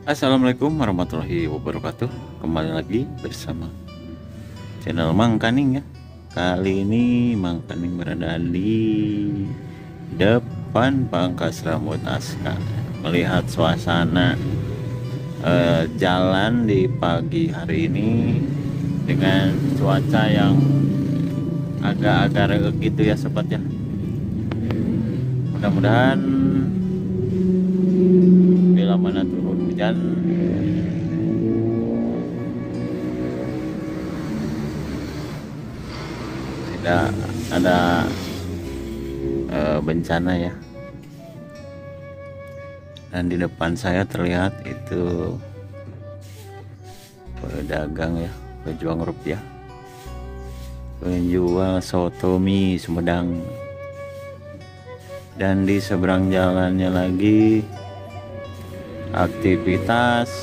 Assalamualaikum warahmatullahi wabarakatuh. Kembali lagi bersama channel Mang Kaning ya. Kali ini Mang Kaning berada di depan Pangkas Rambut Aska, melihat suasana jalan di pagi hari ini dengan cuaca yang agak-agak regek gitu ya sobat ya. Mudah-mudahan bila mana turun hujan tidak ada bencana ya. Dan di depan saya terlihat itu pedagang ya, pejuang rupiah, penjual soto mie Sumedang. Dan di seberang jalannya lagi aktivitas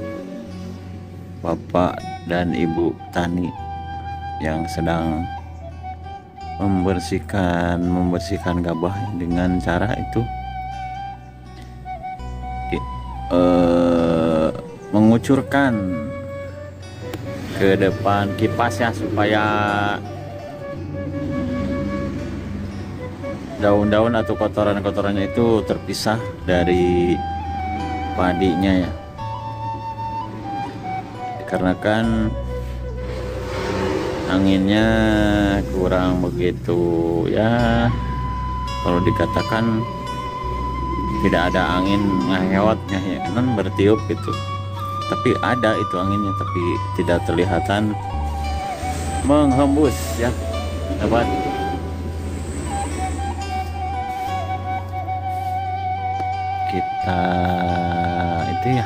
bapak dan ibu tani yang sedang membersihkan gabah dengan cara itu mengucurkan ke depan kipas ya, supaya daun-daun atau kotoran-kotorannya itu terpisah dari padinya ya, dikarenakan anginnya kurang begitu ya, kalau dikatakan tidak ada angin ngehewatnya ya kan, bertiup gitu, tapi ada itu anginnya, tapi tidak terlihatan menghembus ya dapat. Kita itu ya,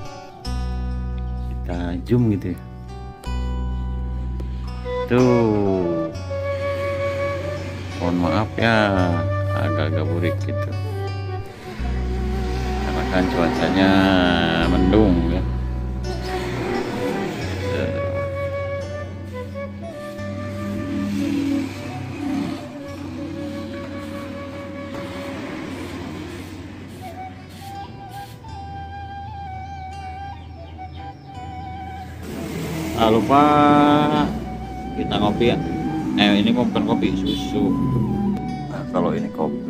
kita zoom gitu ya, tuh mohon maaf ya agak-agak burik gitu karena kan cuacanya mendung ya. Lupa kita ngopi ya. Ini bukan kopi, susu. Nah, kalau ini kopi